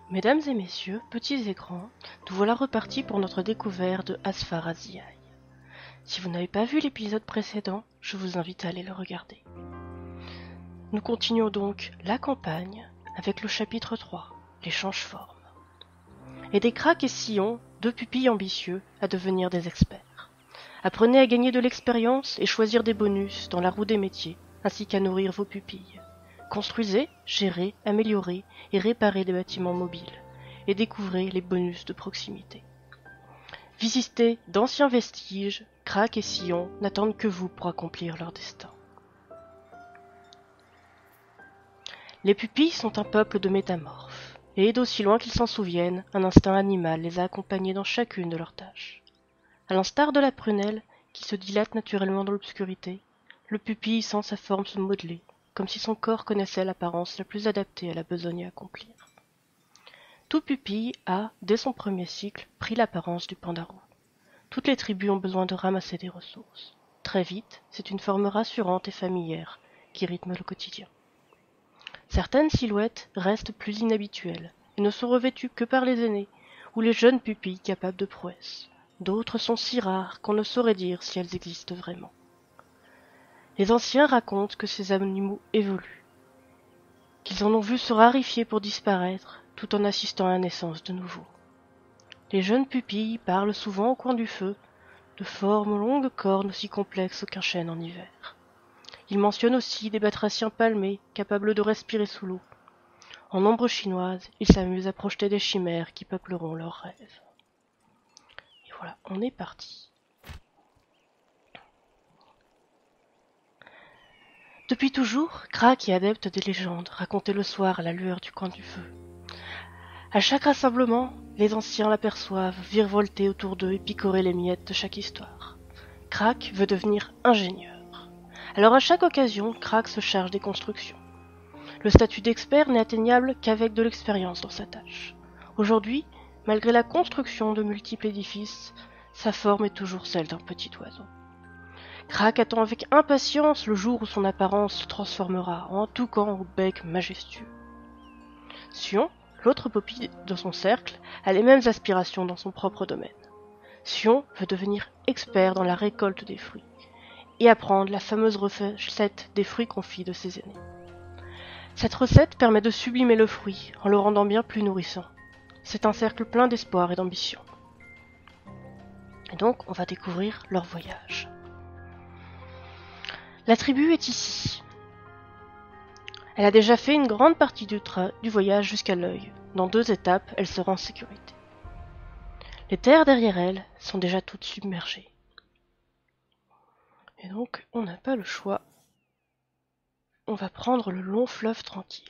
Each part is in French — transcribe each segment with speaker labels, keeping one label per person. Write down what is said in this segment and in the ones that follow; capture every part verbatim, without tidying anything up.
Speaker 1: Mesdames et messieurs, petits et grands, nous voilà repartis pour notre découverte de Aspharaziaï. Si vous n'avez pas vu l'épisode précédent, je vous invite à aller le regarder. Nous continuons donc la campagne avec le chapitre trois, les change-formes. Aidez Crac et Sillon, deux pupilles ambitieux, à devenir des experts. Apprenez à gagner de l'expérience et choisir des bonus dans la roue des métiers, ainsi qu'à nourrir vos pupilles. Construisez, gérez, améliorez et réparez des bâtiments mobiles, et découvrez les bonus de proximité. Visitez d'anciens vestiges, Crac et Sillon n'attendent que vous pour accomplir leur destin. Les pupilles sont un peuple de métamorphes, et d'aussi loin qu'ils s'en souviennent, un instinct animal les a accompagnés dans chacune de leurs tâches. À l'instar de la prunelle, qui se dilate naturellement dans l'obscurité, le pupille sent sa forme se modeler, comme si son corps connaissait l'apparence la plus adaptée à la besogne à accomplir. Tout pupille a, dès son premier cycle, pris l'apparence du pandarou. Toutes les tribus ont besoin de ramasser des ressources. Très vite, c'est une forme rassurante et familière qui rythme le quotidien. Certaines silhouettes restent plus inhabituelles et ne sont revêtues que par les aînés ou les jeunes pupilles capables de prouesses. D'autres sont si rares qu'on ne saurait dire si elles existent vraiment. Les anciens racontent que ces animaux évoluent, qu'ils en ont vu se raréfier pour disparaître, tout en assistant à la naissance de nouveaux. Les jeunes pupilles parlent souvent au coin du feu, de formes aux longues cornes aussi complexes qu'un chêne en hiver. Ils mentionnent aussi des batraciens palmés, capables de respirer sous l'eau. En ombre chinoise, ils s'amusent à projeter des chimères qui peupleront leurs rêves. Et voilà, on est parti. Depuis toujours, Crac est adepte des légendes racontées le soir à la lueur du coin du feu. À chaque rassemblement, les anciens l'aperçoivent virevolter autour d'eux et picorer les miettes de chaque histoire. Crac veut devenir ingénieur. Alors à chaque occasion, Crac se charge des constructions. Le statut d'expert n'est atteignable qu'avec de l'expérience dans sa tâche. Aujourd'hui, malgré la construction de multiples édifices, sa forme est toujours celle d'un petit oiseau. Crac attend avec impatience le jour où son apparence se transformera en un toucan au bec majestueux. Sion, l'autre pupille de son cercle, a les mêmes aspirations dans son propre domaine. Sion veut devenir expert dans la récolte des fruits et apprendre la fameuse recette des fruits confits de ses aînés. Cette recette permet de sublimer le fruit en le rendant bien plus nourrissant. C'est un cercle plein d'espoir et d'ambition. Et donc, on va découvrir leur voyage. La tribu est ici. Elle a déjà fait une grande partie du, tra- du voyage jusqu'à l'œil. Dans deux étapes, elle sera en sécurité. Les terres derrière elle sont déjà toutes submergées. Et donc, on n'a pas le choix. On va prendre le long fleuve tranquille.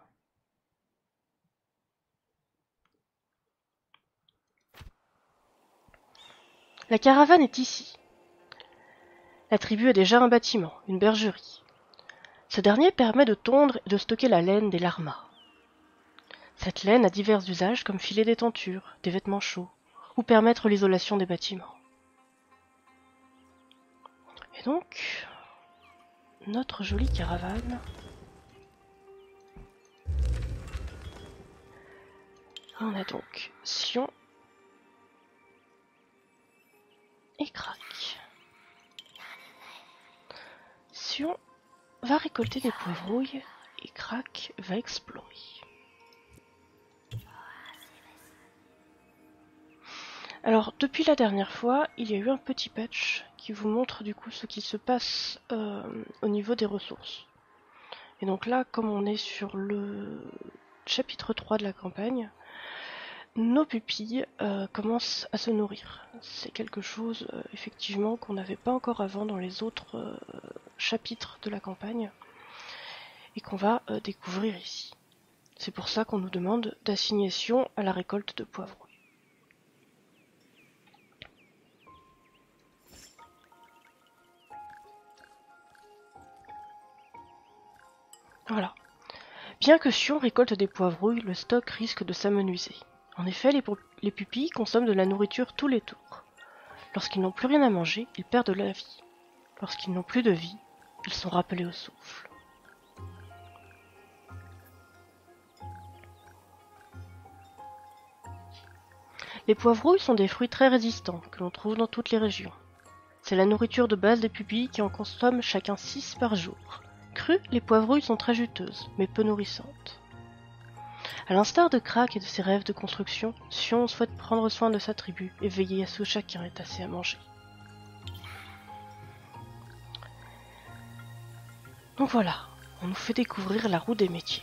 Speaker 1: La caravane est ici. La tribu a déjà un bâtiment, une bergerie. Ce dernier permet de tondre et de stocker la laine des larmas. Cette laine a divers usages comme filet des tentures, des vêtements chauds, ou permettre l'isolation des bâtiments. Et donc, notre jolie caravane on a donc Sion et Crac. Sion va récolter des poivrouilles et Crac va explorer. Alors, depuis la dernière fois, il y a eu un petit patch qui vous montre du coup ce qui se passe euh, au niveau des ressources. Et donc là, comme on est sur le chapitre trois de la campagne, nos pupilles euh, commencent à se nourrir. C'est quelque chose, euh, effectivement, qu'on n'avait pas encore avant dans les autres euh, chapitres de la campagne et qu'on va euh, découvrir ici. C'est pour ça qu'on nous demande d'assignation à la récolte de poivrouilles. Voilà. Bien que Sion récolte des poivrouilles, le stock risque de s'amenuiser. En effet, les, les pupilles consomment de la nourriture tous les tours. Lorsqu'ils n'ont plus rien à manger, ils perdent la vie. Lorsqu'ils n'ont plus de vie, ils sont rappelés au souffle. Les poivrouilles sont des fruits très résistants que l'on trouve dans toutes les régions. C'est la nourriture de base des pupilles qui en consomment chacun six par jour. Crues, les poivrouilles sont très juteuses, mais peu nourrissantes. À l'instar de Crac et de ses rêves de construction, Sion souhaite prendre soin de sa tribu et veiller à ce que chacun ait assez à manger. Donc voilà, on nous fait découvrir la roue des métiers.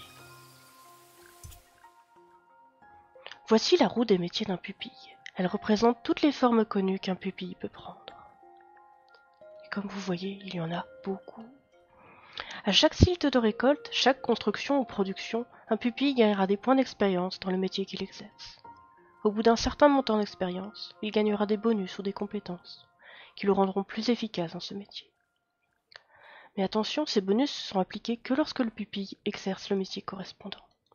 Speaker 1: Voici la roue des métiers d'un pupille. Elle représente toutes les formes connues qu'un pupille peut prendre. Et comme vous voyez, il y en a beaucoup. À chaque cycle de récolte, chaque construction ou production, un pupille gagnera des points d'expérience dans le métier qu'il exerce. Au bout d'un certain montant d'expérience, il gagnera des bonus ou des compétences qui le rendront plus efficace dans ce métier. Mais attention, ces bonus ne sont appliqués que lorsque le pupille exerce le métier correspondant.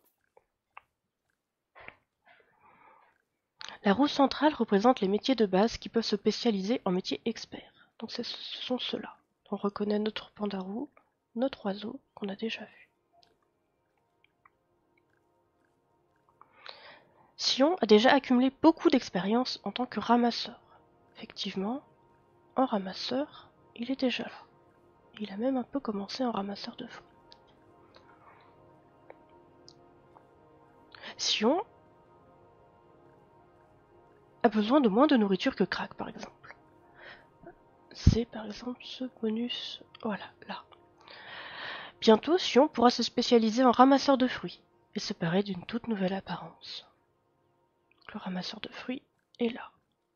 Speaker 1: La roue centrale représente les métiers de base qui peuvent se spécialiser en métiers experts. Donc ce sont ceux-là. On reconnaît notre pandarou, notre oiseau qu'on a déjà vu. Sion a déjà accumulé beaucoup d'expérience en tant que ramasseur. Effectivement, en ramasseur, il est déjà là. Il a même un peu commencé en ramasseur de fruits. Sion a besoin de moins de nourriture que Crac, par exemple. C'est par exemple ce bonus, voilà, là. Bientôt, Sion pourra se spécialiser en ramasseur de fruits et se parer d'une toute nouvelle apparence. Le ramasseur de fruits est là.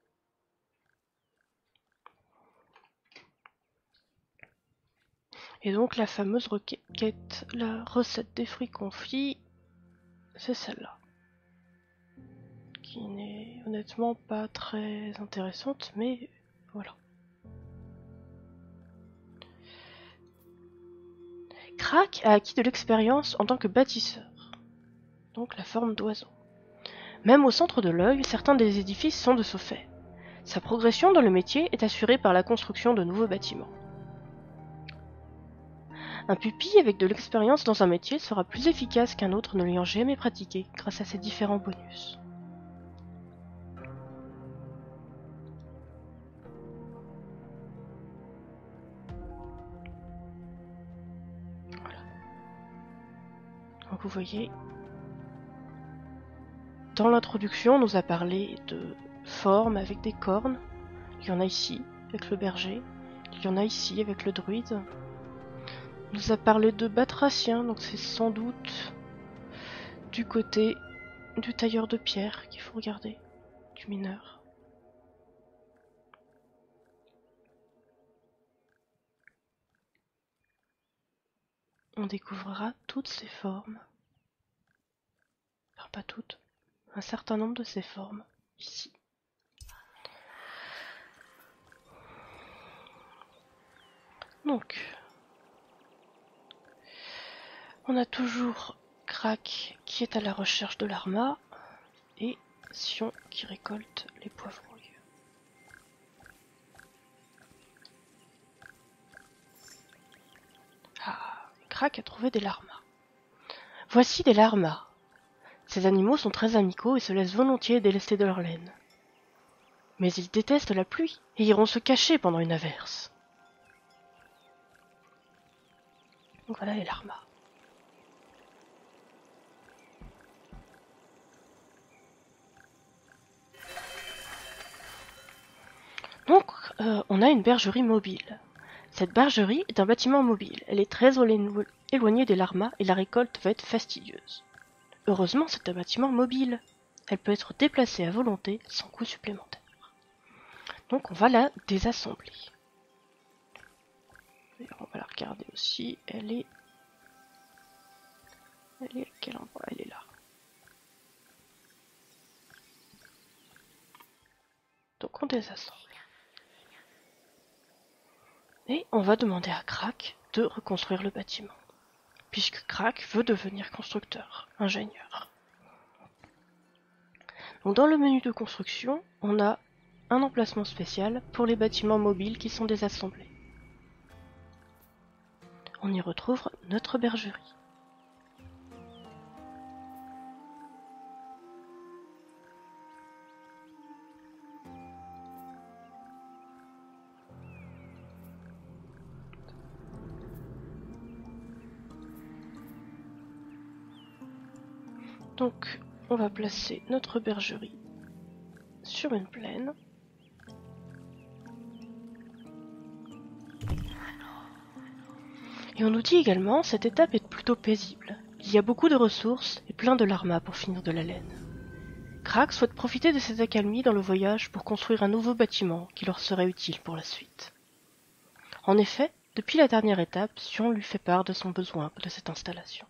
Speaker 1: Et donc la fameuse requête, la recette des fruits confits, c'est celle-là. Qui n'est honnêtement pas très intéressante, mais voilà. Crac a acquis de l'expérience en tant que bâtisseur, donc la forme d'oiseau. Même au centre de l'œil, certains des édifices sont de ce fait. Sa progression dans le métier est assurée par la construction de nouveaux bâtiments. Un pupille avec de l'expérience dans un métier sera plus efficace qu'un autre ne l'ayant jamais pratiqué grâce à ses différents bonus. Voilà. Donc vous voyez, dans l'introduction, on nous a parlé de formes avec des cornes. Il y en a ici avec le berger, il y en a ici avec le druide. On nous a parlé de batracien, donc c'est sans doute du côté du tailleur de pierre qu'il faut regarder, du mineur. On découvrira toutes ces formes, enfin pas toutes, un certain nombre de ces formes ici. Donc, on a toujours Crac qui est à la recherche de l'arma et Sion qui récolte les poivrons. Ah, Crac a trouvé des larmas. Voici des larmas. Ces animaux sont très amicaux et se laissent volontiers délester de leur laine. Mais ils détestent la pluie et iront se cacher pendant une averse. Donc voilà les larmas. Donc, euh, on a une bergerie mobile. Cette bergerie est un bâtiment mobile. Elle est très éloignée des larmas et la récolte va être fastidieuse. Heureusement, c'est un bâtiment mobile. Elle peut être déplacée à volonté sans coût supplémentaire. Donc, on va la désassembler. Et on va la regarder aussi. Elle est... Elle est à quel endroit? Elle est là. Donc, on désassemble. Et on va demander à Crac de reconstruire le bâtiment, puisque Crac veut devenir constructeur, ingénieur. Donc dans le menu de construction, on a un emplacement spécial pour les bâtiments mobiles qui sont désassemblés. On y retrouve notre bergerie. Donc on va placer notre bergerie sur une plaine. Et on nous dit également, cette étape est plutôt paisible. Il y a beaucoup de ressources et plein de larmas pour finir de la laine. Crack souhaite profiter de cette accalmie dans le voyage pour construire un nouveau bâtiment qui leur serait utile pour la suite. En effet, depuis la dernière étape, Sion lui fait part de son besoin de cette installation.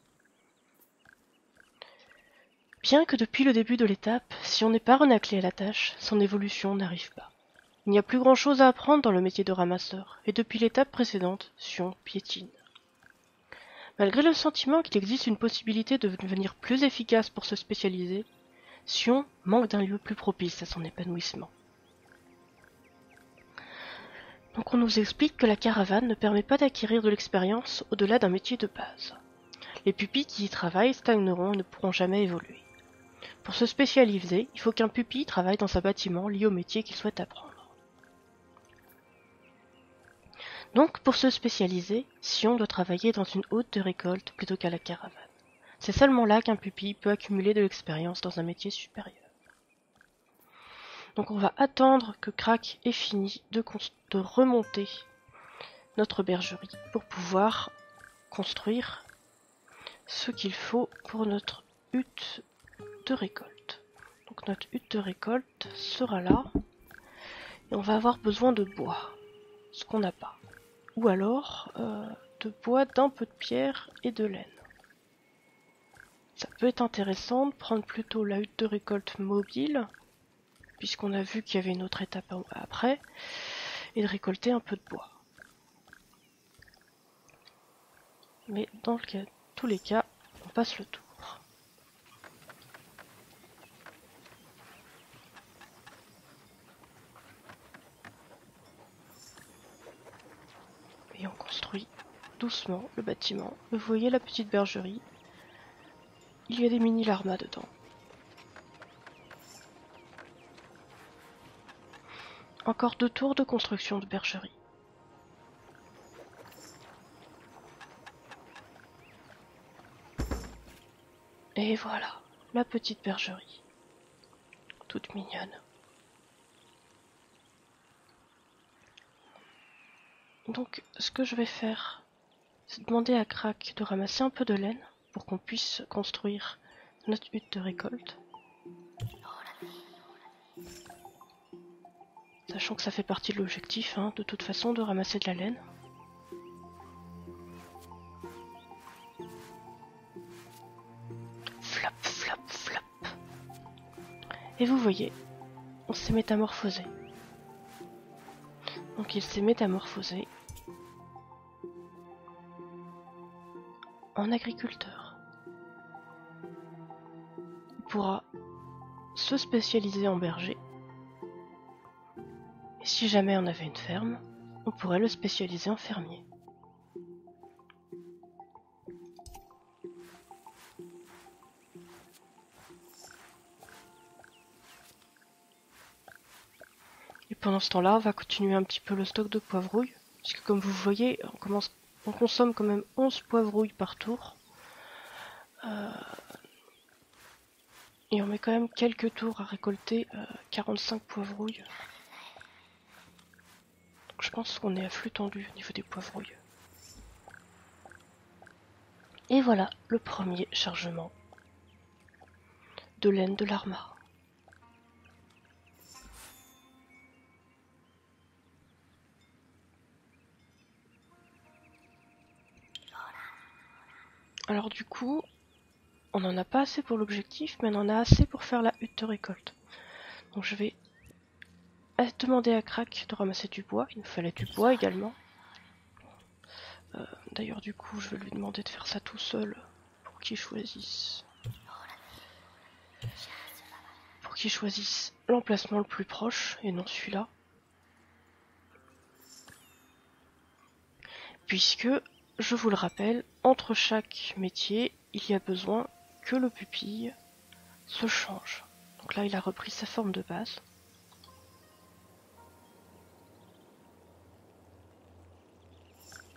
Speaker 1: Bien que depuis le début de l'étape, Sion n'ait pas renaclé à la tâche, son évolution n'arrive pas. Il n'y a plus grand chose à apprendre dans le métier de ramasseur, et depuis l'étape précédente, Sion piétine. Malgré le sentiment qu'il existe une possibilité de devenir plus efficace pour se spécialiser, Sion manque d'un lieu plus propice à son épanouissement. Donc on nous explique que la caravane ne permet pas d'acquérir de l'expérience au-delà d'un métier de base. Les pupilles qui y travaillent stagneront et ne pourront jamais évoluer. Pour se spécialiser, il faut qu'un pupille travaille dans un bâtiment lié au métier qu'il souhaite apprendre. Donc pour se spécialiser, Sion doit travailler dans une haute de récolte plutôt qu'à la caravane. C'est seulement là qu'un pupille peut accumuler de l'expérience dans un métier supérieur. Donc on va attendre que Crack ait fini de, de remonter notre bergerie pour pouvoir construire ce qu'il faut pour notre hutte de récolte. Donc notre hutte de récolte sera là et on va avoir besoin de bois, ce qu'on n'a pas. Ou alors euh, de bois, d'un peu de pierre et de laine. Ça peut être intéressant de prendre plutôt la hutte de récolte mobile, puisqu'on a vu qu'il y avait une autre étape après, et de récolter un peu de bois. Mais dans le cas, tous les cas, on passe le tour. Et on construit doucement le bâtiment. Vous voyez la petite bergerie. Il y a des mini larmas dedans. Encore deux tours de construction de bergerie. Et voilà, la petite bergerie. Toute mignonne. Donc, ce que je vais faire, c'est demander à Crack de ramasser un peu de laine pour qu'on puisse construire notre hutte de récolte. Sachant que ça fait partie de l'objectif, hein, de toute façon, de ramasser de la laine. Flop, flop, flop. Et vous voyez, on s'est métamorphosé. Donc il s'est métamorphosé en agriculteur. Il pourra se spécialiser en berger. Et si jamais on avait une ferme, on pourrait le spécialiser en fermier. Et pendant ce temps-là, on va continuer un petit peu le stock de poivrouille, puisque comme vous voyez, on, commence, on consomme quand même onze poivrouilles par tour. Euh, et on met quand même quelques tours à récolter euh, quarante-cinq poivrouilles. Donc je pense qu'on est à flux tendu au niveau des poivrouilles. Et voilà le premier chargement de laine de l'arma. Alors du coup, on n'en a pas assez pour l'objectif, mais on en a assez pour faire la hutte de récolte. Donc je vais demander à Crack de ramasser du bois. Il me fallait du bois également. Euh, D'ailleurs du coup, je vais lui demander de faire ça tout seul pour qu'il choisisse. Pour qu'il choisisse l'emplacement le plus proche et non celui-là. Puisque, je vous le rappelle, entre chaque métier, il y a besoin que le pupille se change. Donc là, il a repris sa forme de base.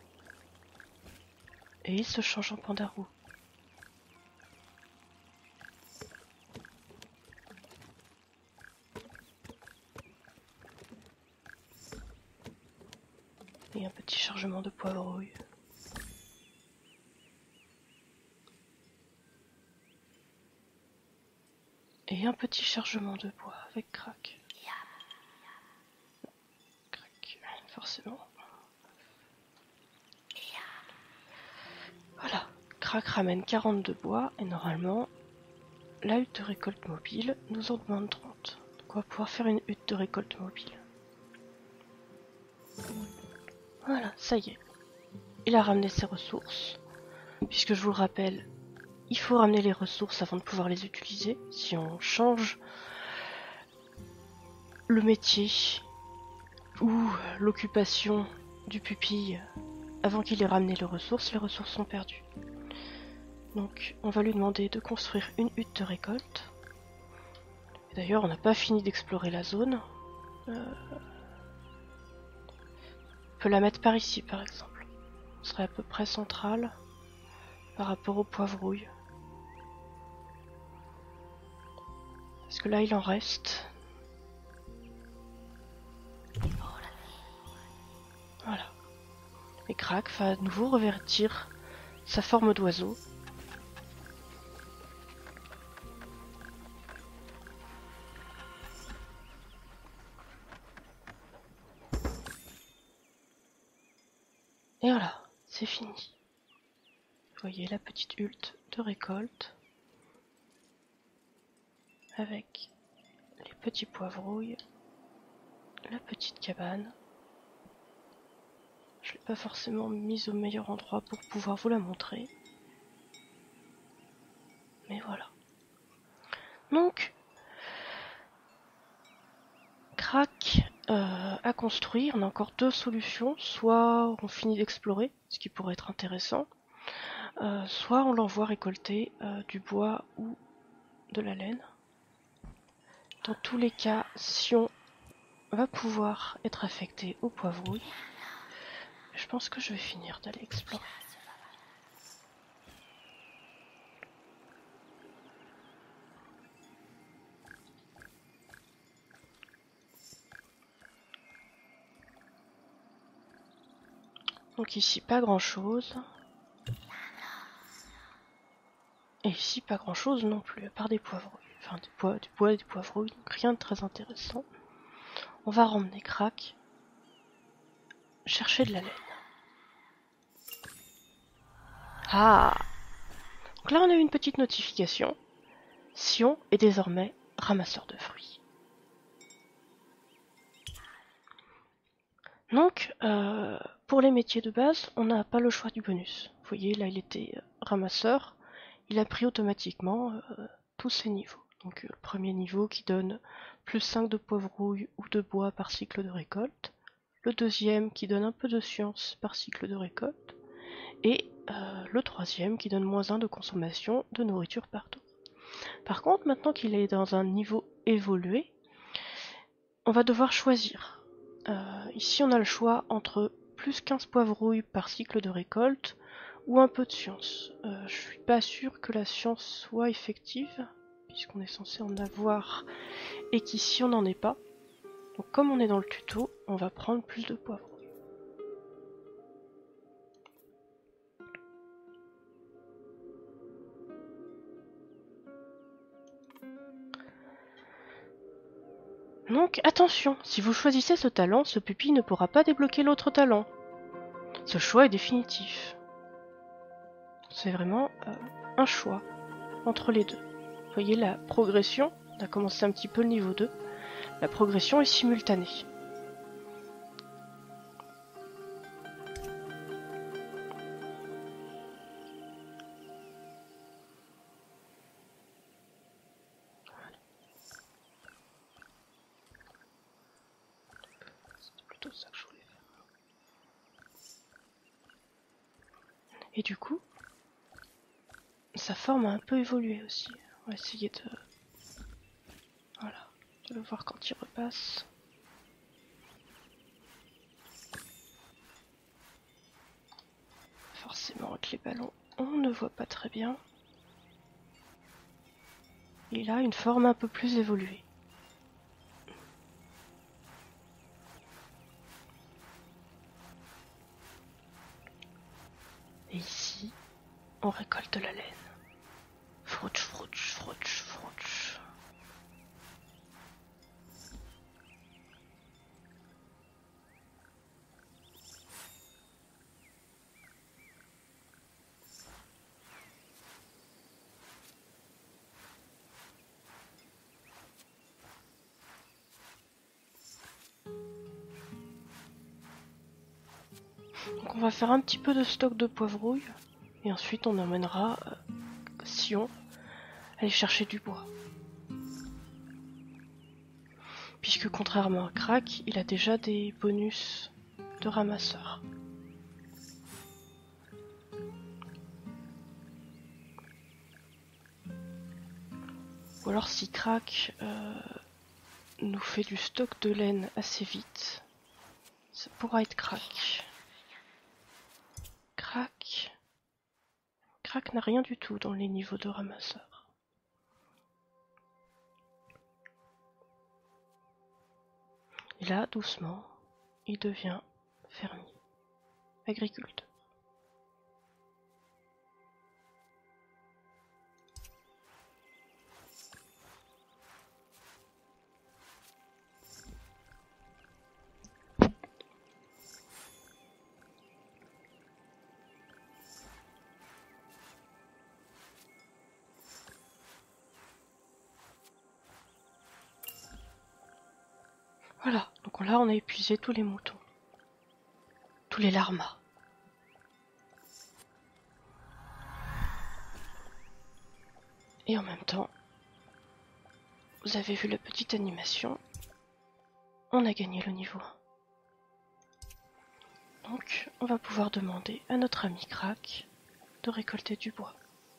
Speaker 1: Et il se change en pandarou. Et un petit chargement de poivrouille. Et un petit chargement de bois avec crack. Crac, forcément. Voilà, crack ramène quarante-deux bois et normalement, la hutte de récolte mobile nous en demande trente. Donc on va pouvoir faire une hutte de récolte mobile. Voilà, ça y est. Il a ramené ses ressources. Puisque je vous le rappelle, il faut ramener les ressources avant de pouvoir les utiliser. Si on change le métier ou l'occupation du pupille avant qu'il ait ramené les ressources, les ressources sont perdues. Donc on va lui demander de construire une hutte de récolte. D'ailleurs on n'a pas fini d'explorer la zone. Euh... On peut la mettre par ici par exemple. Ce serait à peu près central par rapport aux poivrouilles. Parce que là il en reste. Voilà. Et Crack va à nouveau revêtir sa forme d'oiseau. Et voilà, c'est fini. Vous voyez la petite hutte de récolte avec les petits poivrouilles, la petite cabane. Je l'ai pas forcément mise au meilleur endroit pour pouvoir vous la montrer. Mais voilà. Donc, Crack euh, à construire. On a encore deux solutions. Soit on finit d'explorer, ce qui pourrait être intéressant. Euh, soit on l'envoie récolter euh, du bois ou de la laine. Dans tous les cas, si on va pouvoir être affecté au poivrouille, je pense que je vais finir d'aller explorer. Donc ici pas grand chose. Et ici pas grand chose non plus, à part des poivrouilles. Enfin des bois, du bois et des poivrouilles, donc rien de très intéressant. On va ramener Crack chercher de la laine. Ah! Donc là on a eu une petite notification. Sion est désormais ramasseur de fruits. Donc, euh, pour les métiers de base, on n'a pas le choix du bonus. Vous voyez, là il était ramasseur. Il a pris automatiquement euh, tous ses niveaux. Donc euh, le premier niveau qui donne plus cinq de poivrouille ou de bois par cycle de récolte. Le deuxième qui donne un peu de science par cycle de récolte. Et euh, le troisième qui donne moins un de consommation de nourriture par tour. Par contre, maintenant qu'il est dans un niveau évolué, on va devoir choisir. Euh, ici on a le choix entre plus quinze poivrouilles par cycle de récolte ou un peu de science. Euh, je suis pas sûre que la science soit effective, puisqu'on est censé en avoir, et qu'ici on n'en est pas. Donc comme on est dans le tuto, on va prendre plus de poivrouilles. Donc attention, si vous choisissez ce talent, ce pupille ne pourra pas débloquer l'autre talent. Ce choix est définitif. C'est vraiment euh, un choix entre les deux. Vous voyez la progression, on a commencé un petit peu le niveau deux. La progression est simultanée. Voilà. C'est plutôt ça que je voulais faire. Et du coup, sa forme a un peu évolué aussi. On va essayer de... Voilà, de le voir quand il repasse. Forcément avec les ballons, on ne voit pas très bien. Il a une forme un peu plus évoluée. on récolte la laine. Frouch, frouch, frouch, frouch. Donc on va faire un petit peu de stock de poivrouille et ensuite on emmènera euh, Sion aller chercher du bois. Puisque contrairement à Crac, il a déjà des bonus de ramasseur. Ou alors si Crac euh, nous fait du stock de laine assez vite, ça pourra être Crac. Crac. Crac n'a rien du tout dans les niveaux de ramasseur. Et là, doucement, il devient fermier, agriculteur. Voilà, donc là on a épuisé tous les moutons, tous les larmas. Et en même temps, vous avez vu la petite animation, on a gagné le niveau un. Donc on va pouvoir demander à notre ami Crac de récolter du bois.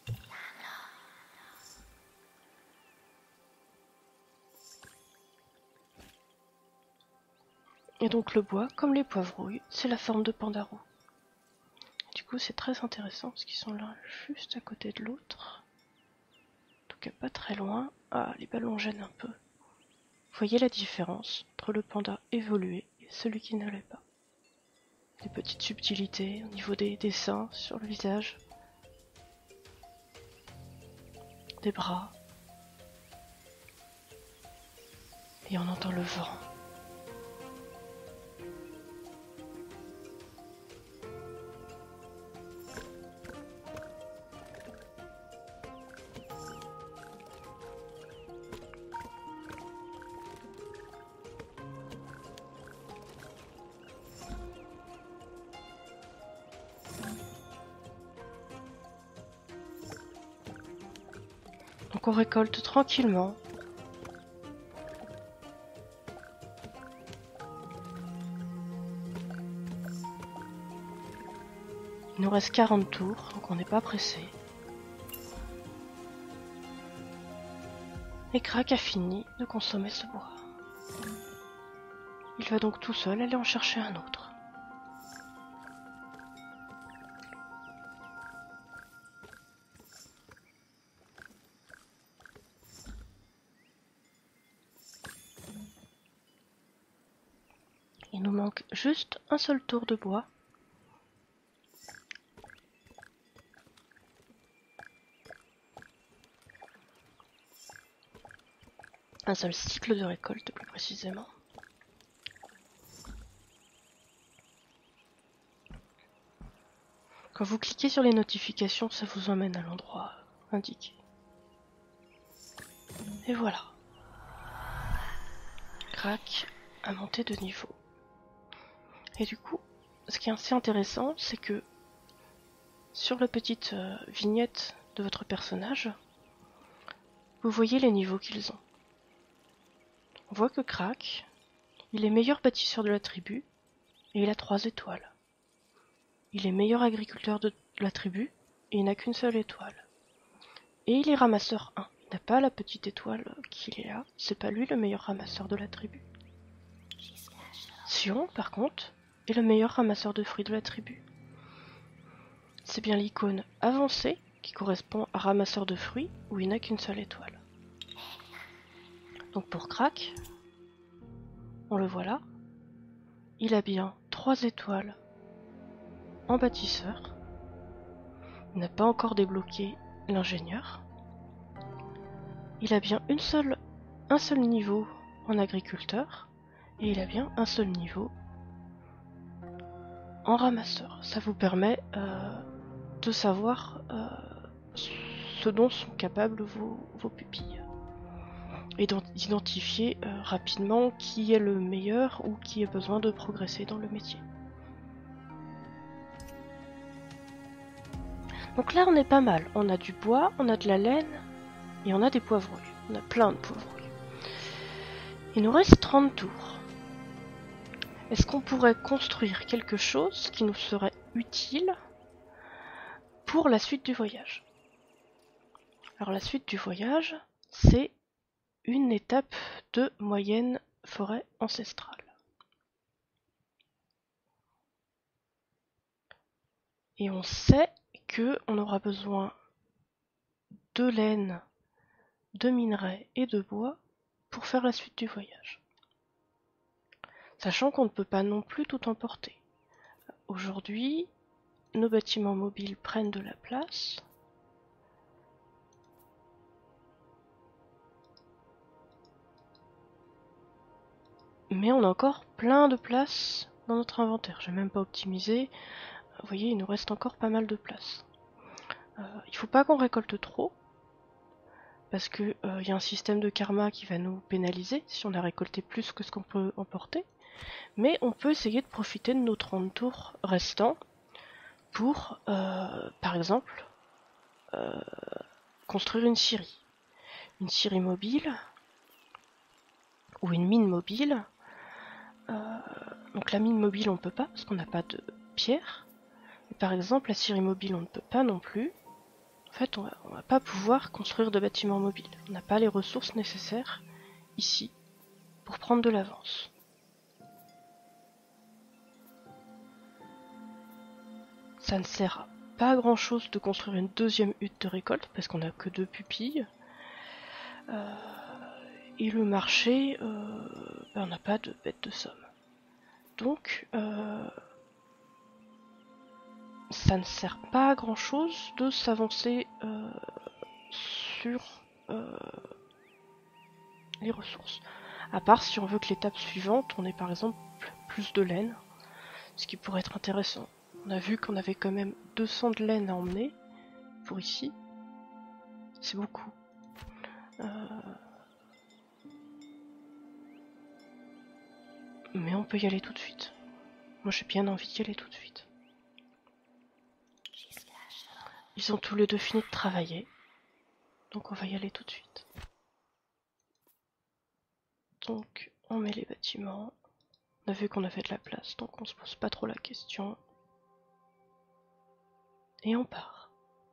Speaker 1: Et donc le bois, comme les poivrouilles, c'est la forme de pandarou. Du coup c'est très intéressant parce qu'ils sont là juste à côté de l'autre. En tout cas pas très loin. Ah, les ballons gênent un peu. Vous voyez la différence entre le panda évolué et celui qui ne l'est pas. Des petites subtilités au niveau des dessins sur le visage. Des bras. Et on entend le vent. Donc on récolte tranquillement. Il nous reste quarante tours, donc on n'est pas pressé. Et Crac a fini de consommer ce bois. Il va donc tout seul aller en chercher un autre. Il nous manque juste un seul tour de bois. Un seul cycle de récolte plus précisément. Quand vous cliquez sur les notifications, ça vous emmène à l'endroit indiqué. Et voilà. Crac a monté de niveau. Et du coup, ce qui est assez intéressant, c'est que sur la petite euh, vignette de votre personnage, vous voyez les niveaux qu'ils ont. On voit que Crac, il est meilleur bâtisseur de la tribu et il a trois étoiles. Il est meilleur agriculteur de la tribu et il n'a qu'une seule étoile. Et il est ramasseur un. Il n'a pas la petite étoile qu'il est là. C'est pas lui le meilleur ramasseur de la tribu. Sion, par contre, est le meilleur ramasseur de fruits de la tribu. C'est bien l'icône avancée qui correspond à ramasseur de fruits où il n'a qu'une seule étoile. Donc pour Crac, on le voit là, il a bien trois étoiles en bâtisseur, Il n'a pas encore débloqué l'ingénieur. Il a bien une seule, un seul niveau en agriculteur et il a bien un seul niveau en ramasseur. Ça vous permet euh, de savoir euh, ce dont sont capables vos, vos pupilles et d'identifier euh, rapidement qui est le meilleur ou qui a besoin de progresser dans le métier. Donc là on est pas mal, on a du bois, on a de la laine et on a des poivrons. On a plein de poivrons. Il nous reste trente tours. Est-ce qu'on pourrait construire quelque chose qui nous serait utile pour la suite du voyage? Alors la suite du voyage, c'est une étape de moyenne forêt ancestrale. Et on sait qu'on aura besoin de laine, de minerais et de bois pour faire la suite du voyage. Sachant qu'on ne peut pas non plus tout emporter. Aujourd'hui, nos bâtiments mobiles prennent de la place. Mais on a encore plein de place dans notre inventaire. J'ai même pas optimisé. Vous voyez, il nous reste encore pas mal de place. Euh, il faut pas qu'on récolte trop. Parce qu'il euh, y a un système de karma qui va nous pénaliser si on a récolté plus que ce qu'on peut emporter. Mais on peut essayer de profiter de nos trente tours restants pour, euh, par exemple, euh, construire une scierie. Une scierie mobile ou une mine mobile. Euh, donc la mine mobile on peut pas parce qu'on n'a pas de pierre. Et par exemple la scierie mobile on ne peut pas non plus. En fait on va, on va pas pouvoir construire de bâtiments mobiles. On n'a pas les ressources nécessaires ici pour prendre de l'avance. Ça ne sert à pas à grand chose de construire une deuxième hutte de récolte parce qu'on n'a que deux pupilles. Euh, et le marché, euh, ben on n'a pas de bête de somme. Donc, euh, ça ne sert pas à grand chose de s'avancer euh, sur euh, les ressources. À part si on veut que l'étape suivante, on ait par exemple plus de laine, ce qui pourrait être intéressant. On a vu qu'on avait quand même deux cents de laine à emmener pour ici. C'est beaucoup. Euh... Mais on peut y aller tout de suite. Moi j'ai bien envie d'y aller tout de suite. Ils ont tous les deux fini de travailler. Donc on va y aller tout de suite. Donc on met les bâtiments. On a vu qu'on avait de la place, donc on se pose pas trop la question. Et on part.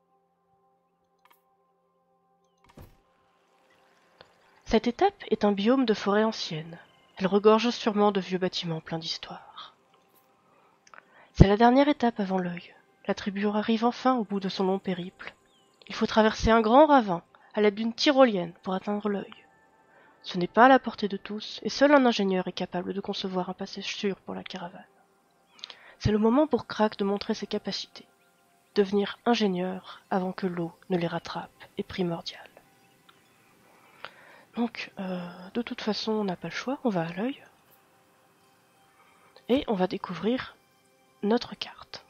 Speaker 1: Cette étape est un biome de forêt ancienne. Elle regorge sûrement de vieux bâtiments pleins d'histoire. C'est la dernière étape avant l'œil. La tribu arrive enfin au bout de son long périple. Il faut traverser un grand ravin à l'aide d'une tyrolienne pour atteindre l'œil. Ce n'est pas à la portée de tous, et seul un ingénieur est capable de concevoir un passage sûr pour la caravane. C'est le moment pour Krak de montrer ses capacités. Devenir ingénieur avant que l'eau ne les rattrape est primordial. Donc, euh, de toute façon, on n'a pas le choix, on va à l'œil. Et on va découvrir notre carte.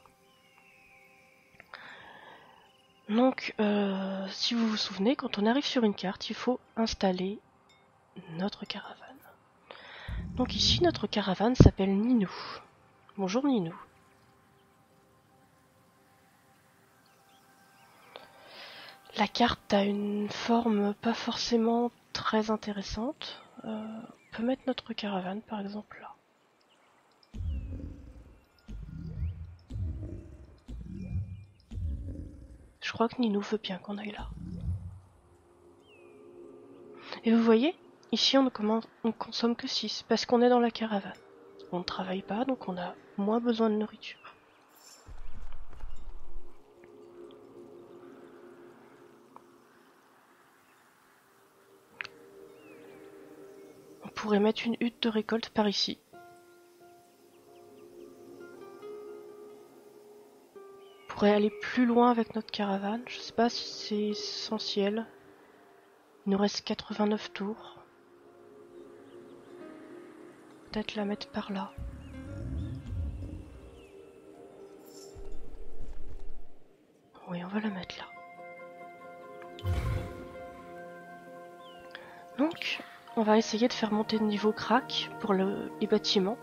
Speaker 1: Donc, euh, si vous vous souvenez, quand on arrive sur une carte, il faut installer notre caravane. Donc ici, notre caravane s'appelle Ninou. Bonjour Ninou. La carte a une forme pas forcément très intéressante. Euh, on peut mettre notre caravane par exemple là. Je crois que Ninou veut bien qu'on aille là. Et vous voyez, ici on ne, commande, on consomme que six parce qu'on est dans la caravane. On ne travaille pas, donc on a moins besoin de nourriture. On pourrait mettre une hutte de récolte par ici. On pourrait aller plus loin avec notre caravane. Je sais pas si c'est essentiel. Il nous reste quatre-vingt-neuf tours. Peut-être la mettre par là. Oui, on va la mettre là. Donc, on va essayer de faire monter de niveau Crack pour le, les bâtiments.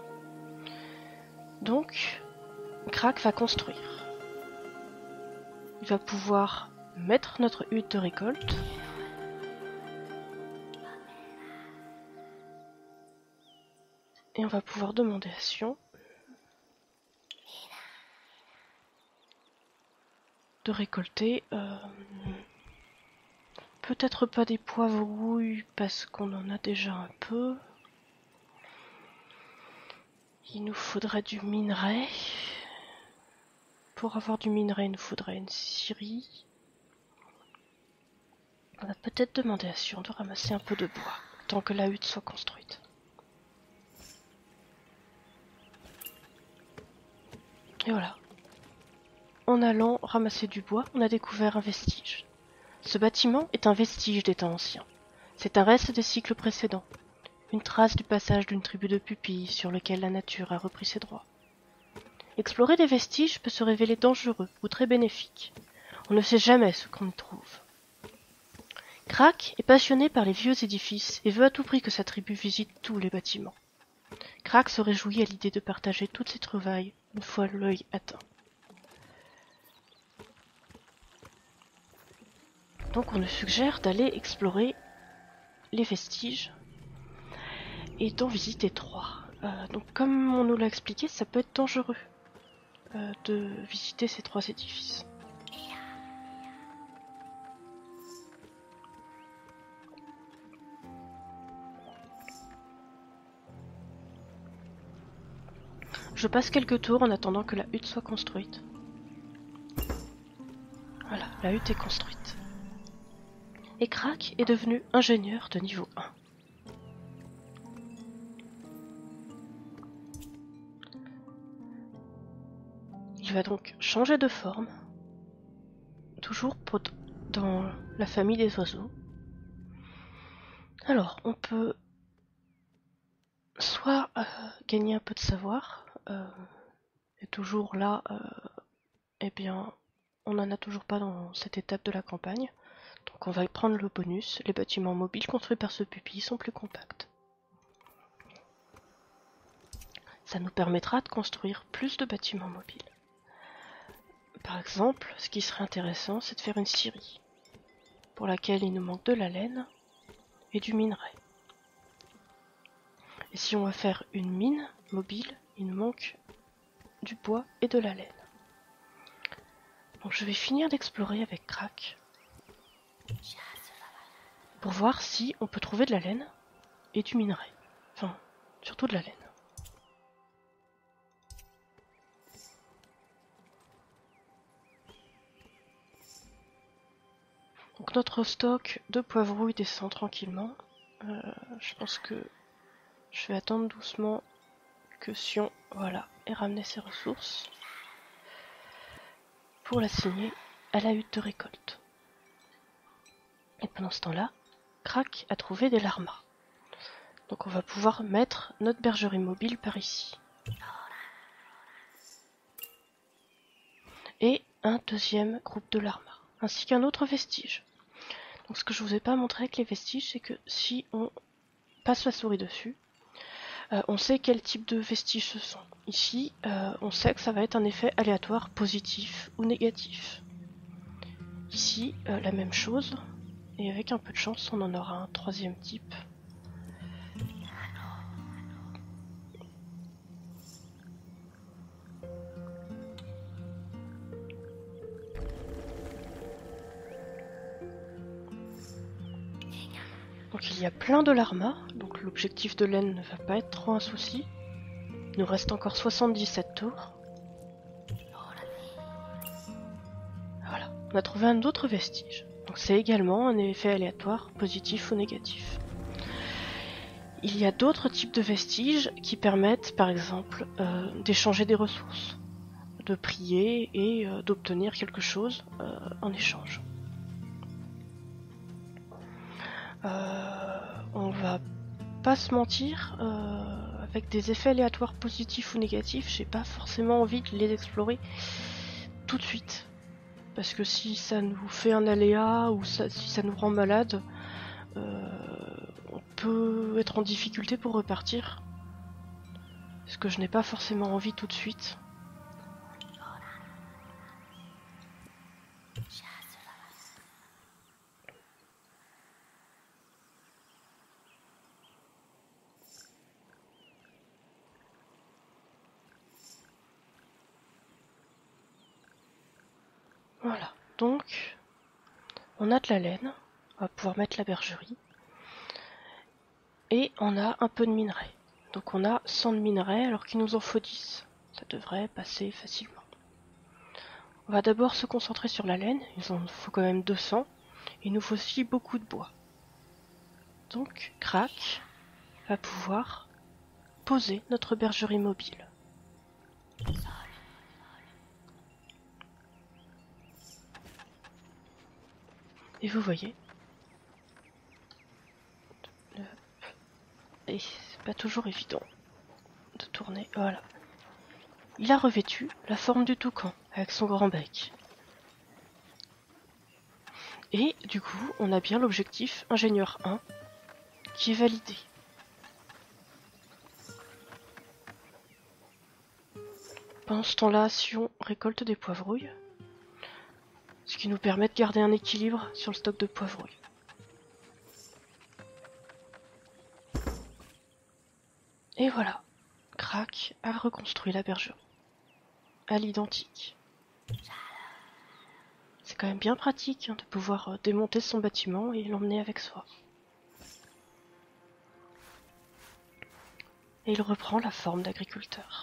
Speaker 1: Donc, Crack va construire. Il va pouvoir mettre notre hutte de récolte. Et on va pouvoir demander à Sion de récolter euh, peut-être pas des poivrouilles parce qu'on en a déjà un peu. Il nous faudrait du minerai. Pour avoir du minerai, il nous faudrait une scierie. On va peut-être demander à Sion de ramasser un peu de bois tant que la hutte soit construite. Et voilà. En allant ramasser du bois, on a découvert un vestige. Ce bâtiment est un vestige des temps anciens. C'est un reste des cycles précédents. Une trace du passage d'une tribu de pupilles sur lequel la nature a repris ses droits. Explorer des vestiges peut se révéler dangereux ou très bénéfique. On ne sait jamais ce qu'on y trouve. Crack est passionné par les vieux édifices et veut à tout prix que sa tribu visite tous les bâtiments. Crack se réjouit à l'idée de partager toutes ses trouvailles une fois l'œil atteint. Donc on nous suggère d'aller explorer les vestiges et d'en visiter trois. Euh, donc comme on nous l'a expliqué, ça peut être dangereux euh, de visiter ces trois édifices. Je passe quelques tours en attendant que la hutte soit construite. Voilà, la hutte est construite. Et Crack est devenu ingénieur de niveau un. Il va donc changer de forme, toujours pour dans la famille des oiseaux. Alors, on peut soit euh, gagner un peu de savoir, euh, et toujours là, euh, eh bien, on n'en a toujours pas dans cette étape de la campagne. Donc on va prendre le bonus. Les bâtiments mobiles construits par ce pupille sont plus compacts. Ça nous permettra de construire plus de bâtiments mobiles. Par exemple, ce qui serait intéressant, c'est de faire une scierie, pour laquelle il nous manque de la laine et du minerai. Et si on va faire une mine mobile, il nous manque du bois et de la laine. Donc je vais finir d'explorer avec Crack pour voir si on peut trouver de la laine et du minerai. Enfin, surtout de la laine. Donc notre stock de poivrouille descend tranquillement. Euh, je pense que je vais attendre doucement que Sion, voilà, ait ramené ses ressources pour l'assigner à la hutte de récolte. Et pendant ce temps-là, Crack a trouvé des larmas. Donc on va pouvoir mettre notre bergerie mobile par ici. Et un deuxième groupe de larmas, ainsi qu'un autre vestige. Donc ce que je vous ai pas montré avec les vestiges, c'est que si on passe la souris dessus, euh, on sait quel type de vestiges ce sont. Ici, euh, on sait que ça va être un effet aléatoire positif ou négatif. Ici, euh, la même chose, et avec un peu de chance, on en aura un troisième type. Donc il y a plein de larmas, donc l'objectif de laine ne va pas être trop un souci. Il nous reste encore soixante-dix-sept tours. Voilà, on a trouvé un autre vestige. Donc c'est également un effet aléatoire, positif ou négatif. Il y a d'autres types de vestiges qui permettent par exemple euh, d'échanger des ressources. de prier et euh, d'obtenir quelque chose euh, en échange. Euh, on va pas se mentir, euh, avec des effets aléatoires positifs ou négatifs, j'ai pas forcément envie de les explorer tout de suite. Parce que si ça nous fait un aléa ou ça, si ça nous rend malade, euh, on peut être en difficulté pour repartir. Ce que je n'ai pas forcément envie tout de suite. Voilà, donc on a de la laine, on va pouvoir mettre la bergerie. Et on a un peu de minerai. Donc on a cent de minerai alors qu'il nous en faut dix. Ça devrait passer facilement. On va d'abord se concentrer sur la laine, il en faut quand même deux cents. Il nous faut aussi beaucoup de bois. Donc Crac va pouvoir poser notre bergerie mobile. Et vous voyez, et c'est pas toujours évident de tourner, voilà. Il a revêtu la forme du toucan avec son grand bec. Et du coup, on a bien l'objectif ingénieur un qui est validé. Pendant ce temps-là, Sion récolte des poivrouilles, ce qui nous permet de garder un équilibre sur le stock de poivrouilles. Et voilà, Crac a reconstruit la bergerie, à l'identique. C'est quand même bien pratique hein, de pouvoir démonter son bâtiment et l'emmener avec soi. Et il reprend la forme d'agriculteur.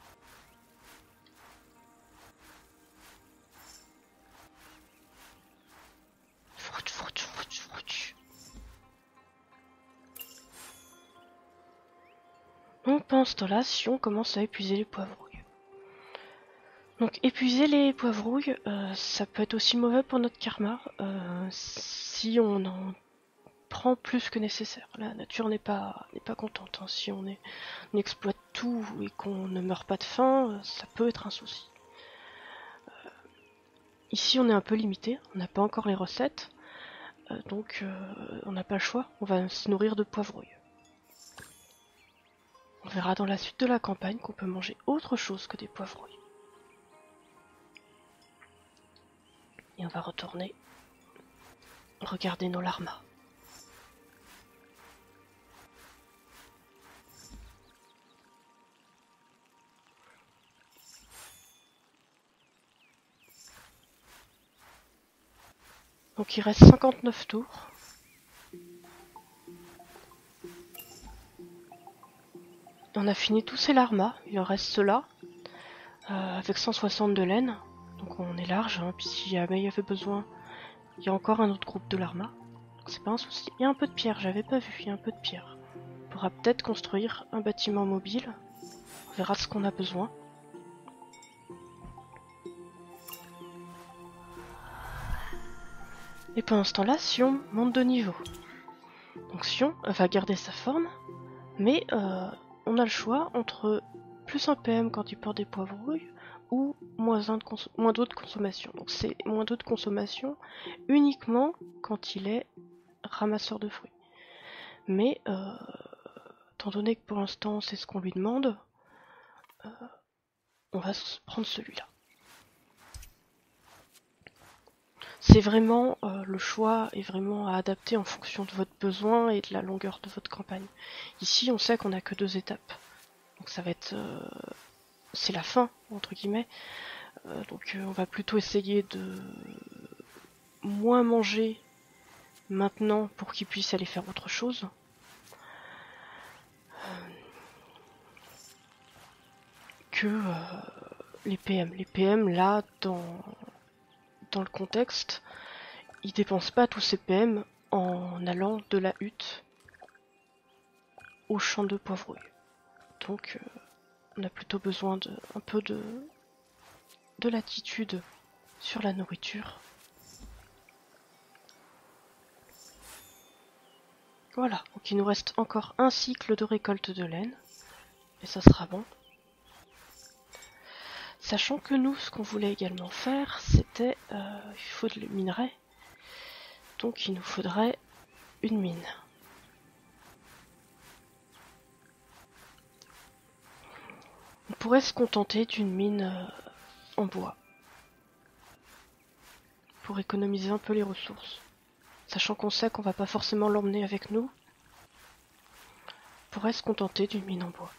Speaker 1: Frout, frout, frout, frout. Donc pendant ce temps-là, Sion commence à épuiser les poivrouilles. Donc épuiser les poivrouilles, euh, ça peut être aussi mauvais pour notre karma euh, si on en prend plus que nécessaire. La nature n'est pas, n'est pas contente. Hein. Si on, est, on exploite tout et qu'on ne meurt pas de faim, ça peut être un souci. Euh, ici on est un peu limité, on n'a pas encore les recettes, euh, donc euh, on n'a pas le choix, on va se nourrir de poivrouilles. On verra dans la suite de la campagne qu'on peut manger autre chose que des poivrouilles. Et on va retourner regarder nos larmas. Donc il reste cinquante-neuf tours. On a fini tous ces larmas, il en reste ceux-là, euh, avec cent soixante de laine. Donc on est large, hein, puis si jamais il y avait besoin, il y a encore un autre groupe de larmas. C'est pas un souci. Il y a un peu de pierre, j'avais pas vu, il y a un peu de pierre. On pourra peut-être construire un bâtiment mobile. On verra de ce qu'on a besoin. Et pendant ce temps-là, Sion monte de niveau. Donc Sion va garder sa forme, mais euh, on a le choix entre plus un P M quand il porte des poivrouilles ou moins un de cons moins d'eau de consommation. Donc c'est moins d'eau de consommation uniquement quand il est ramasseur de fruits. Mais euh, étant donné que pour l'instant c'est ce qu'on lui demande, euh, on va prendre celui-là. C'est vraiment, euh, le choix est vraiment à adapter en fonction de votre besoin et de la longueur de votre campagne. Ici, on sait qu'on n'a que deux étapes. Donc ça va être... Euh, c'est la fin, entre guillemets. Euh, donc euh, on va plutôt essayer de moins manger maintenant pour qu'ils puissent aller faire autre chose. Euh, que euh, les P M. Les P M, là, dans, dans le contexte, ils dépensent pas tous ces P M en allant de la hutte au champ de poivrouille. Donc euh, on a plutôt besoin de un peu de de latitude sur la nourriture. Voilà, donc il nous reste encore un cycle de récolte de laine, et ça sera bon. Sachant que nous, ce qu'on voulait également faire, c'était, euh, il faut de minerai, donc il nous faudrait une mine. On pourrait se contenter d'une mine euh, en bois, pour économiser un peu les ressources. Sachant qu'on sait qu'on va pas forcément l'emmener avec nous, on pourrait se contenter d'une mine en bois.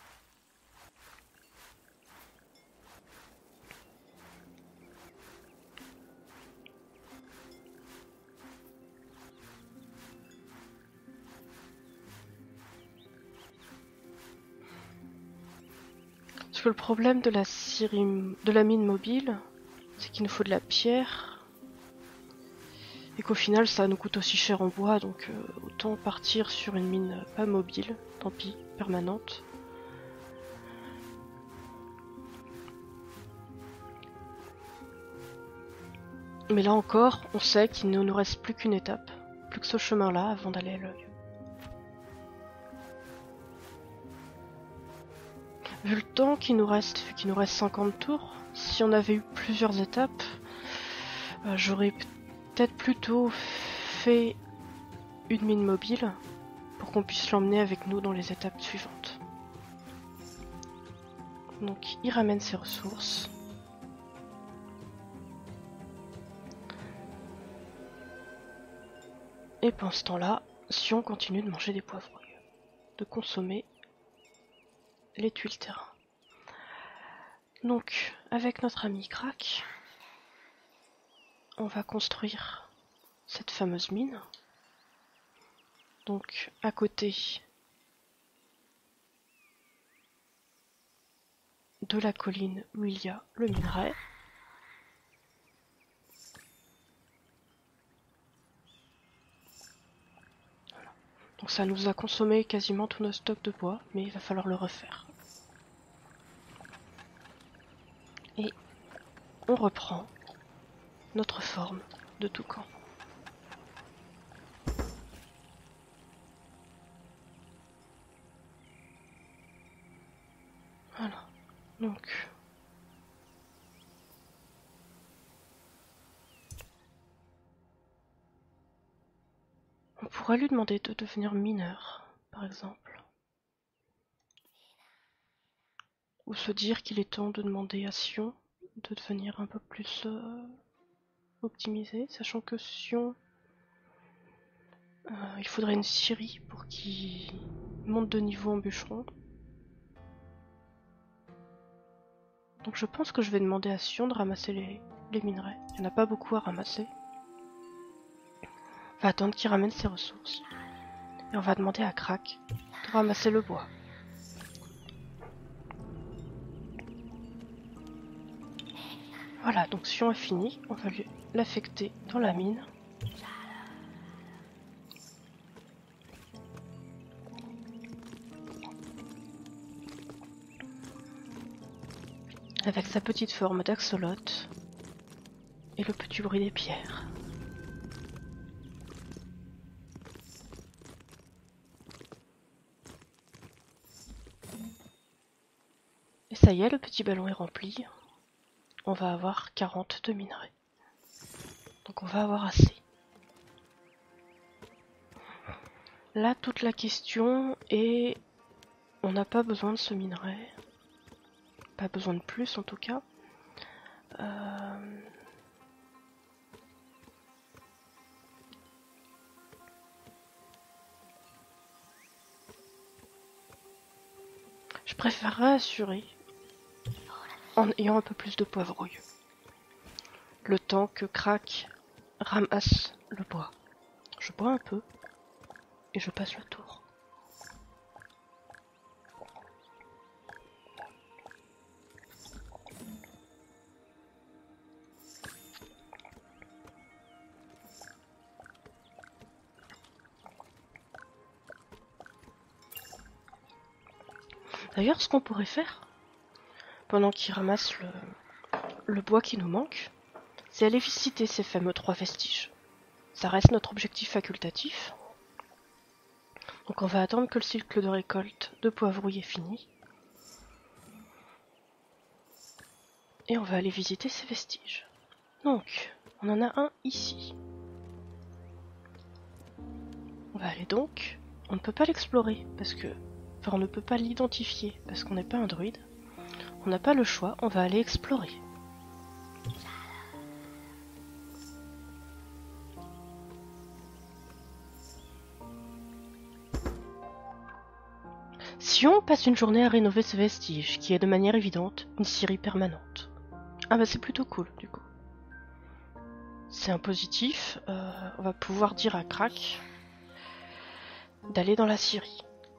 Speaker 1: Parce que le problème de la, scierie, de la mine mobile, c'est qu'il nous faut de la pierre, et qu'au final ça nous coûte aussi cher en bois, donc euh, autant partir sur une mine pas mobile, tant pis, permanente. Mais là encore, on sait qu'il ne nous reste plus qu'une étape, plus que ce chemin-là avant d'aller à l'œil. Vu le temps qu'il nous reste, vu qu'il nous reste cinquante tours, si on avait eu plusieurs étapes, euh, j'aurais peut-être plutôt fait une mine mobile pour qu'on puisse l'emmener avec nous dans les étapes suivantes. Donc il ramène ses ressources. Et pendant ce temps-là, Sion continue de manger des poivrons, de consommer les tuiles terrain. Donc avec notre ami Crack, on va construire cette fameuse mine. Donc à côté de la colline où il y a le minerai. Voilà. Donc ça nous a consommé quasiment tous nos stocks de bois, mais il va falloir le refaire. Et on reprend notre forme de toucan. Voilà, donc on pourrait lui demander de devenir mineur, par exemple. Ou se dire qu'il est temps de demander à Sion de devenir un peu plus euh, optimisé, sachant que Sion, euh, il faudrait une scierie pour qu'il monte de niveau en bûcheron. Donc je pense que je vais demander à Sion de ramasser les, les minerais. Il n'y en a pas beaucoup à ramasser. On va attendre qu'il ramène ses ressources. Et on va demander à Crack de ramasser le bois. Voilà, donc Sion est fini. On va lui l'affecter dans la mine. Avec sa petite forme d'axolote et le petit bruit des pierres. Et ça y est, le petit ballon est rempli. On va avoir quarante de minerais. Donc on va avoir assez. Là, toute la question est... On n'a pas besoin de ce minerai. Pas besoin de plus en tout cas. Euh... Je préférerais assurer en ayant un peu plus de poivrouille. Le temps que Crack ramasse le bois. Je bois un peu et je passe le tour. D'ailleurs, ce qu'on pourrait faire, pendant qu'il ramasse le, le bois qui nous manque, c'est aller visiter ces fameux trois vestiges. Ça reste notre objectif facultatif. Donc on va attendre que le cycle de récolte de poivrouille est fini. Et on va aller visiter ces vestiges. Donc, on en a un ici. On va aller donc... On ne peut pas l'explorer parce que... Enfin, on ne peut pas l'identifier parce qu'on n'est pas un druide. On n'a pas le choix, on va aller explorer. Sion passe une journée à rénover ce vestige, qui est de manière évidente une scierie permanente. Ah bah c'est plutôt cool du coup. C'est un positif, euh, on va pouvoir dire à Crac d'aller dans la scierie.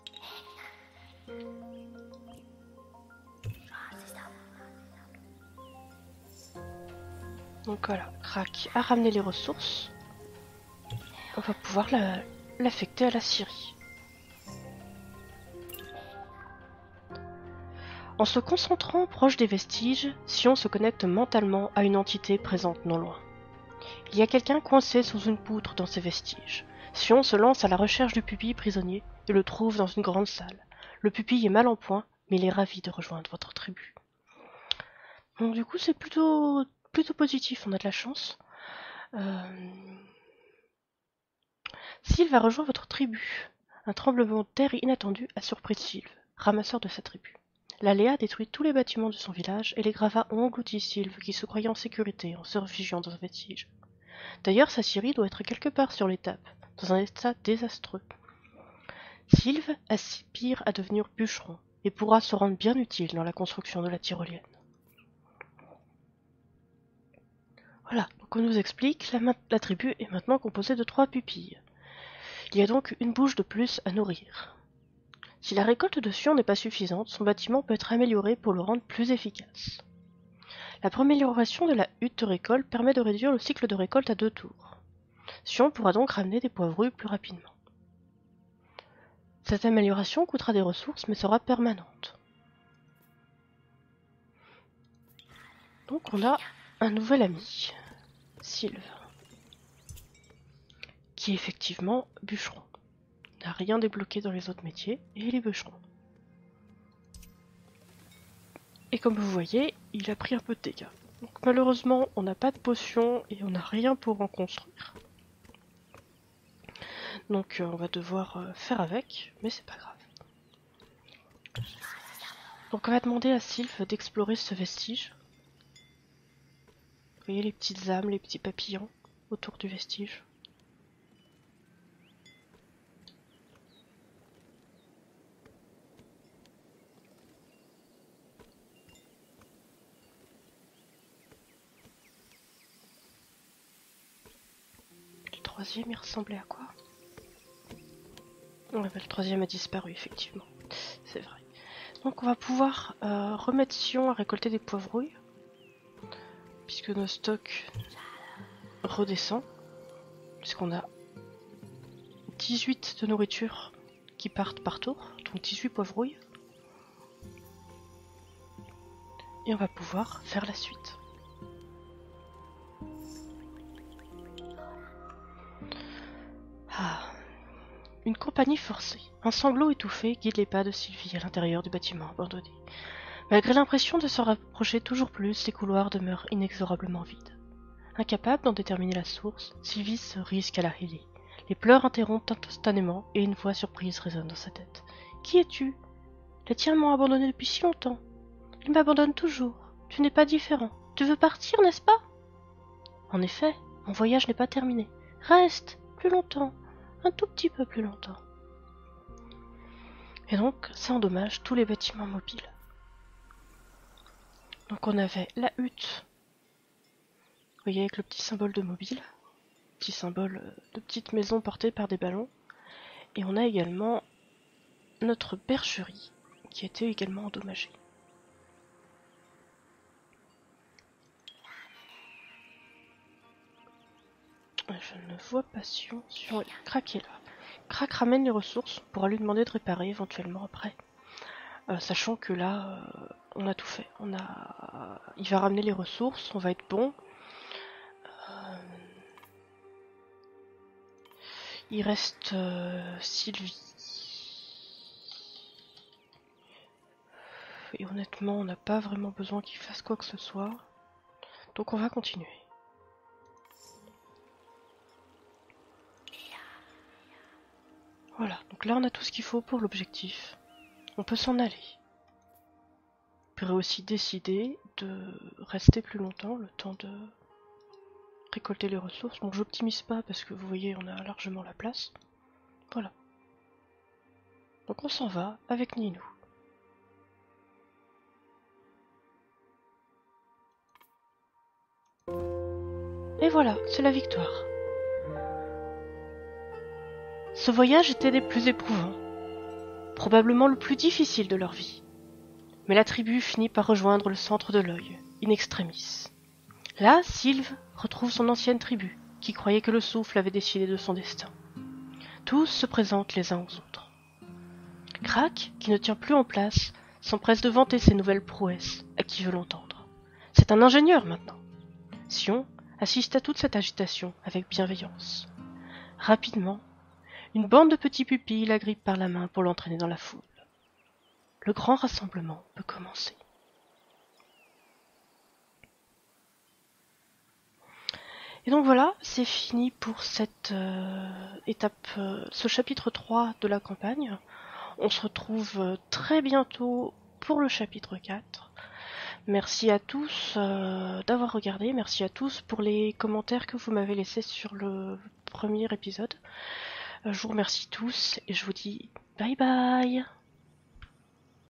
Speaker 1: Donc voilà, Crac a ramené les ressources. On va pouvoir l'affecter à la scierie. En se concentrant proche des vestiges, Sion se connecte mentalement à une entité présente non loin. Il y a quelqu'un coincé sous une poutre dans ces vestiges. Sion se lance à la recherche du pupille prisonnier et le trouve dans une grande salle. Le pupille est mal en point, mais il est ravi de rejoindre votre tribu. Donc du coup c'est plutôt, plutôt positif, on a de la chance. Euh... Sylve a rejoint votre tribu. Un tremblement de terre inattendu a surpris Sylve, ramasseur de sa tribu. L'aléa détruit tous les bâtiments de son village et les gravats ont englouti Sylve qui se croyait en sécurité en se réfugiant dans un vestige. D'ailleurs, sa scierie doit être quelque part sur l'étape, dans un état désastreux. Sylve aspire à devenir bûcheron et pourra se rendre bien utile dans la construction de la tyrolienne. Voilà, donc on nous explique, la, la tribu est maintenant composée de trois pupilles. Il y a donc une bouche de plus à nourrir. Si la récolte de Sion n'est pas suffisante, son bâtiment peut être amélioré pour le rendre plus efficace. La amélioration de la hutte de récolte permet de réduire le cycle de récolte à deux tours. Sion pourra donc ramener des poivrouilles plus rapidement. Cette amélioration coûtera des ressources mais sera permanente. Donc on a un nouvel ami, Sylve, qui est effectivement bûcheron. Il n'a rien débloqué dans les autres métiers et il est bûcheron. Et comme vous voyez, il a pris un peu de dégâts. Donc malheureusement, on n'a pas de potion et on n'a rien pour en construire. Donc euh, on va devoir euh, faire avec, mais c'est pas grave. Donc on va demander à Sylve d'explorer ce vestige. Vous voyez les petites âmes, les petits papillons autour du vestige. Le troisième, il ressemblait à quoi? Ouais, bah, le troisième a disparu, effectivement. C'est vrai. Donc on va pouvoir euh, remettre Sion à récolter des poivrouilles. Puisque nos stocks redescendent. Puisqu'on a dix-huit de nourriture qui partent par tour. Donc dix-huit poivrouilles. Et on va pouvoir faire la suite. Ah. Une compagnie forcée. Un sanglot étouffé guide les pas de Sylvie à l'intérieur du bâtiment abandonné. Malgré l'impression de se rapprocher toujours plus, les couloirs demeurent inexorablement vides. Incapable d'en déterminer la source, Sylvie se risque à la rêver. Les pleurs interrompent instantanément et une voix surprise résonne dans sa tête. « Qui es-tu ? Les tiens m'ont abandonné depuis si longtemps. Ils m'abandonnent toujours. Tu n'es pas différent. Tu veux partir, n'est-ce pas ? En effet, mon voyage n'est pas terminé. Reste plus longtemps. Un tout petit peu plus longtemps. » Et donc, ça endommage tous les bâtiments mobiles. Donc on avait la hutte, vous voyez avec le petit symbole de mobile, petit symbole de petite maison portée par des ballons. Et on a également notre bergerie qui a été également endommagée. Je ne vois pas Sion. Sion est Crac est là. Crac ramène les ressources, on pourra lui demander de réparer éventuellement après. euh, sachant que là, euh, on a tout fait. On a... Il va ramener les ressources, on va être bon. Euh... Il reste euh, Sylvie. Et honnêtement, on n'a pas vraiment besoin qu'il fasse quoi que ce soit. Donc on va continuer. Voilà, donc là on a tout ce qu'il faut pour l'objectif. On peut s'en aller. On pourrait aussi décider de rester plus longtemps, le temps de récolter les ressources. Bon, j'optimise pas parce que vous voyez, on a largement la place. Voilà. Donc on s'en va avec Ninou. Et voilà, c'est la victoire. Ce voyage était des plus éprouvants, probablement le plus difficile de leur vie. Mais la tribu finit par rejoindre le centre de l'œil, in extremis. Là, Sylve retrouve son ancienne tribu, qui croyait que le souffle avait décidé de son destin. Tous se présentent les uns aux autres. Crac, qui ne tient plus en place, s'empresse de vanter ses nouvelles prouesses à qui veut l'entendre. C'est un ingénieur maintenant. Sion assiste à toute cette agitation avec bienveillance. Rapidement, une bande de petits pupilles l'agrippe par la main pour l'entraîner dans la foule. Le grand rassemblement peut commencer. Et donc voilà, c'est fini pour cette euh, étape, euh, ce chapitre trois de la campagne. On se retrouve euh, très bientôt pour le chapitre quatre. Merci à tous euh, d'avoir regardé, merci à tous pour les commentaires que vous m'avez laissés sur le premier épisode. Euh, je vous remercie tous et je vous dis bye bye.